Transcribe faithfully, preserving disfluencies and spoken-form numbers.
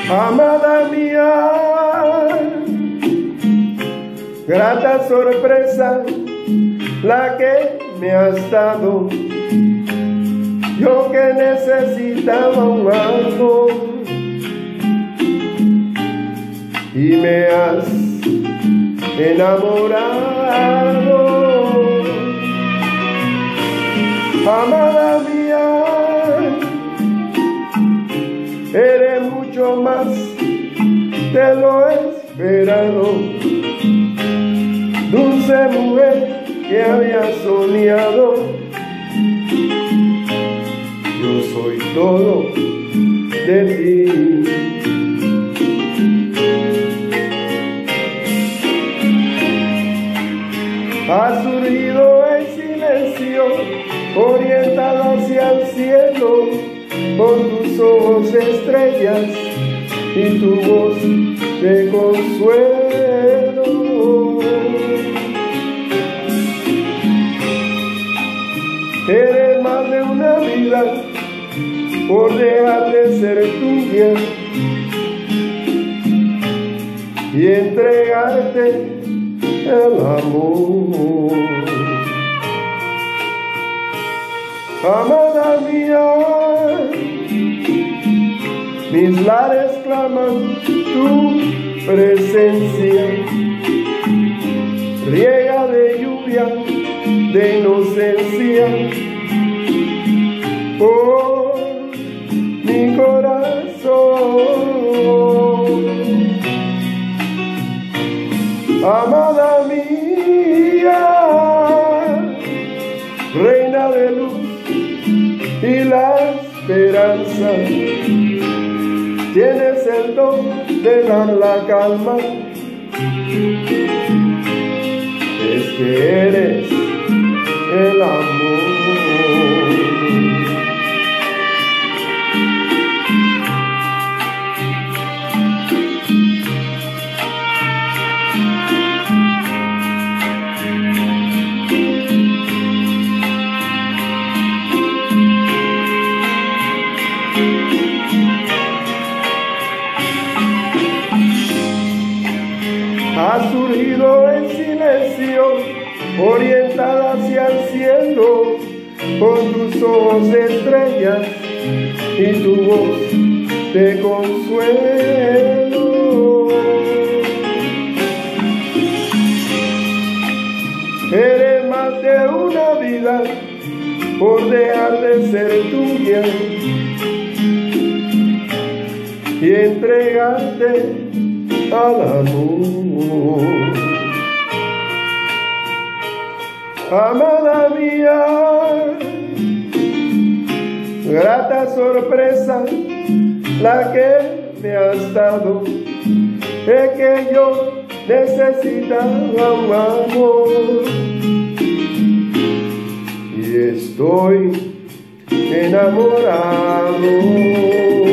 Amada mía, grata sorpresa la que me has dado, yo que necesitaba un amor, y me has enamorado. Amada mía, eres mucho más de lo esperado, dulce mujer que había soñado. Yo soy todo de ti. Ha surgido en silencio, orientada hacia el cielo, con tus ojos estrellas y tu voz de consuelo. Eres más de una vida por dejar de ser tuya y entregarte el amor. Amada mía, mis lares claman tu presencia, riega de lluvia, de inocencia, por mi corazón. Amada mía, reina de luz y la esperanza, tienes el don de dar la calma, es que eres el amor. Ha surgido en silencio, orientada hacia el cielo, con tus ojos de estrellas y tu voz de consuelo. Eres más de una vida por dejar de ser tuya y entregarte al amor. Amada mía, grata sorpresa la que me has dado, es que yo necesitaba un amor y estoy enamorado.